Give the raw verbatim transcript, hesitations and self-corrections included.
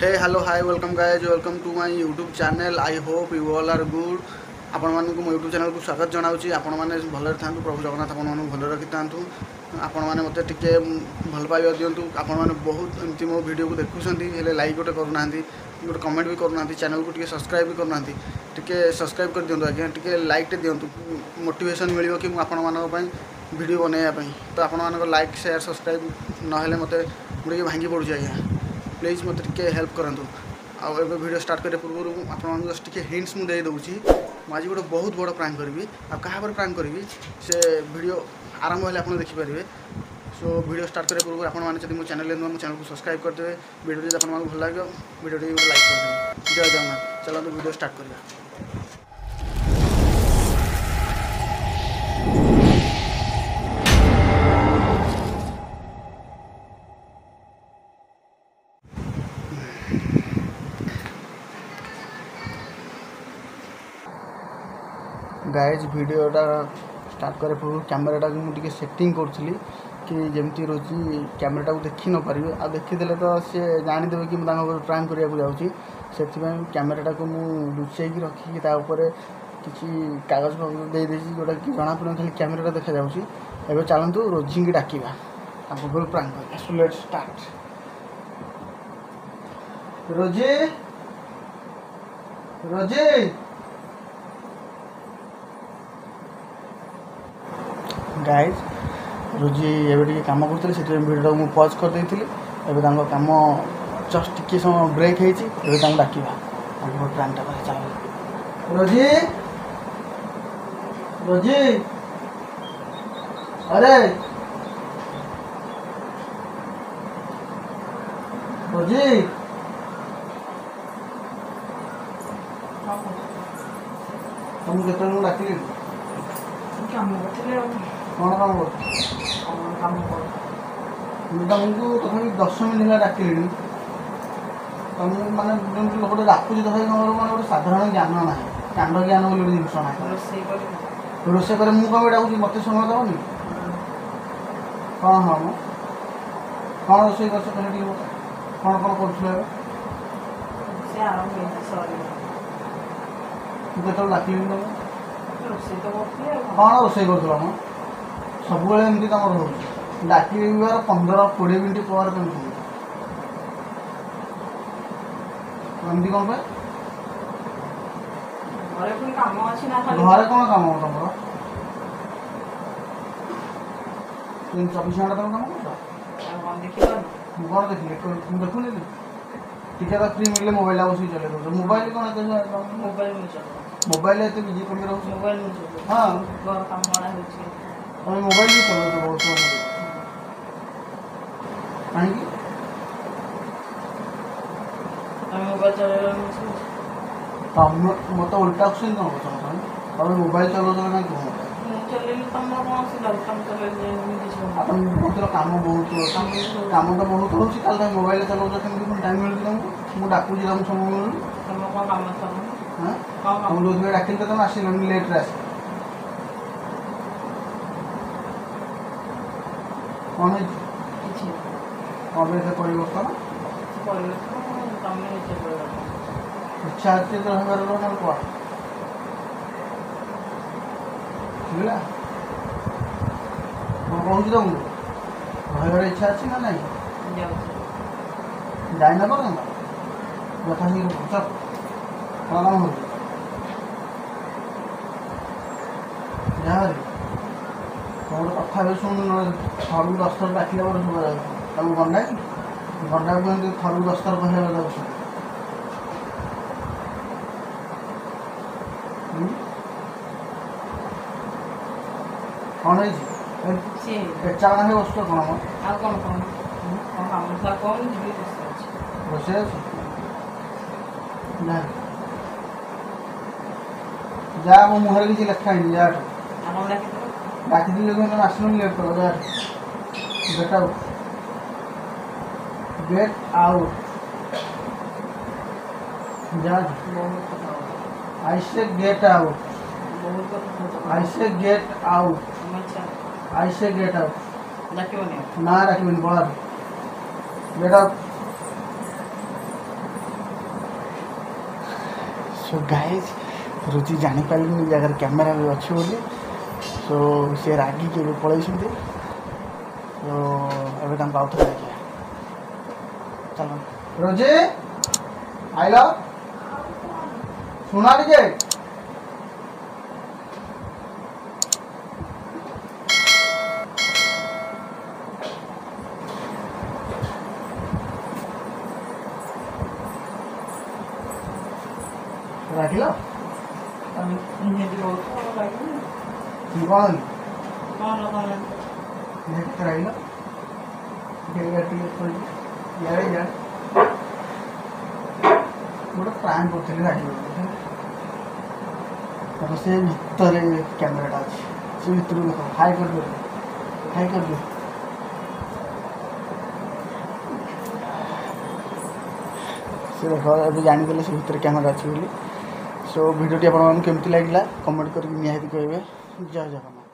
Hey hello hi welcome guys welcome to my YouTube channel. I hope you all are good. आपण मानक मो YouTube channel को स्वागत जनाऊँगी। आपण मैंने भलरे था प्रभु जगन्नाथ आपण मानक भल रखी था। आपण मैंने मत टे भल पाइबा दिंतु। आपण मैंने बहुत एमती मो वीडियो को देखुंट हेल्ले लाइक गोटे करूना गोटे कमेंट भी करूना चैनल को टे सब्सक्राइब भी करना टे सब्सक्राइब कर दिंतु आज्ञा टे लाइक टे दिंतु मोटिवेशन मिल कि आपण मान वीडियो बनवाई। तो आपण मान लाइक शेयर सब्सक्राइब ना मत मुझे भांगी पड़ू आज्ञा प्लीज मत टे हेल्प करूँ। आउ ए वीडियो स्टार्ट करने पूर्व आप जस्ट टे हिंट्स मुझे दूसरी आज गोटे बहुत बड़ प्रांक करी आ क्या प्रांक करी से वीडियो आरंभ हेल्ले आप देखिपारे। सो वीडियो स्टार्ट करने पूर्व आपने मो चैनल मो चैनल को सब्सक्राइब करदे। वीडियो जब आपको भल लगे वीडियो लाइक करदे। जय जगन्नाथ। चलो वीडियो स्टार्ट करिया। गाइज वीडियोटा स्टार्ट करे पूर्व कैमेराटा को मुझे सेटिंग करी कि जमी रोची कैमेराटा को देखी न पारे आ देखीदे तो सी जानीदेवे कि मुझे प्रांक करने जाऊँगी। से कैमेराटा को मुझे लुचे रखिकी किसी कागज फागज दे देसी जोटा कि जना पड़े खाली कैमेराटा देखा जाऊँगी। एवं चलतु रोजी की डाकिबा प्रांक कर। So let's start. Rosy Rosy guys रोजी एवं कम करते से वीडियो को पज कर देती। एवं कम जस्ट टी समय ब्रेक होती डाकवा प्रांकटा कर। चल रोजी रोजी अरे रोजी तुम केत डाक कौन काम कर तुमको तथापि दस मिनट है डाक तुम माने गोटे डाकुची तथापि तुम माने गोटे साधारण ज्ञान ना कांड ज्ञान बोली गोटे जिनस ना रोसे करे मुझे कम डाकुची मत समय दबनी कौन हाँ मो कौन रोसे कर कौन कौन कर केत डाक कौन रोसे कर सब एमती तुम रोज डाकिबार पंद्रह कोड़े मिनट पर एमती कौन पे घर कौन कम तुम चौबीस घंटा तुम कम कर कौन देखिए तुम देखुनि टिके तो फ्री मिले मोबाइल बस चले दो मोबाइल कौन मोबाइल मोबाइल एत बिजी कर मोबाइल हाँ तुम मोबाइल भी चलो बहुत समय कहीं मत उल्टा क्वेश्चन कौन कर तुम मोबाइल चलो ना कौन कम बहुत कम तो बहुत हो मोबाइल चलो कमी टाइम मिलती तुमको मुझे डाकुची तुम समय मिलूँ तुम जो डाक तुम आसल लेट्रे आस कौन कौन परिवर्तन इच्छा अच्छे तो हमारे लोग कह बुझा कौन कहूँ तुमको रही इच्छा अच्छी ना नहीं जाइना पर्यटन यथा शीघ्र चल कौन काम हो तुम गोटे कथा भी शुणु थरू दस थर डाकिला पर सब तुम गंडा कि गंडा को थरू दस थर कहला बेला कौन एचा है बस कौन कौन रोसे जा मो मुहर किसी लेखा है जा डाक तुम आसल लेट कर गेट आउट गेट आउट जा आई से गेट आउट आई से गेट आउट आई से गेट आउट ना रखिबनी बड़ा get out so guys Ruchi जापारे जगार कैमेरा भी अच्छी बोली सो सी रागी के पलि सो एवं आउ थे देखिए चलो रोजी आइल सुना टे राखिल कौन राखिल गोटे प्राण करी राखी से भितर कैमेराटा अच्छे से भितर हाई कर दे हाई कर दे से देख अभी जानीगले से भितर कैमेरा अच्छी बोली सो वीडियोटी आपको केमती लगे कमेंट करके निहाती कहे जय जगन्नाथ।